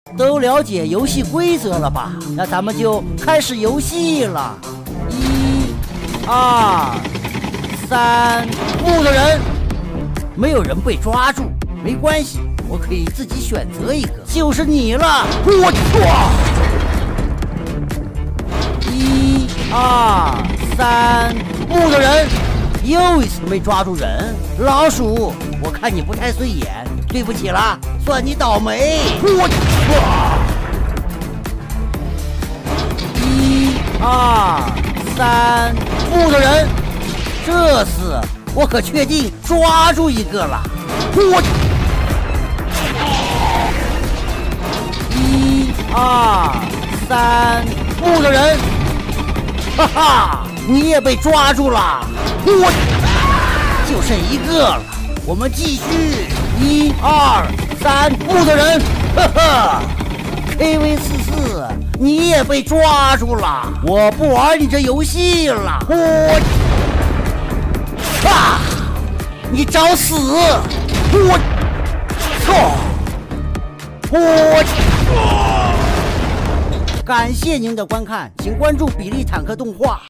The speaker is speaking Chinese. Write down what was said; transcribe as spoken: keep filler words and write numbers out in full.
都了解游戏规则了吧？那咱们就开始游戏了。一、二、三，木头人，没有人被抓住，没关系，我可以自己选择一个，就是你了。我操！一、二、三，木头人，又一次没抓住人。老鼠，我看你不太顺眼，对不起啦，算你倒霉。我操！一、二、三，木头人，这次我可确定抓住一个了。我一、二、三，木头人，哈哈，你也被抓住了。我就剩一个了，我们继续。一、二、三，木头人，呵呵 ，K V 四四，你也被抓住了，我不玩你这游戏了。我，啊，你找死！我，操！我，感谢您的观看，请关注比利坦克动画。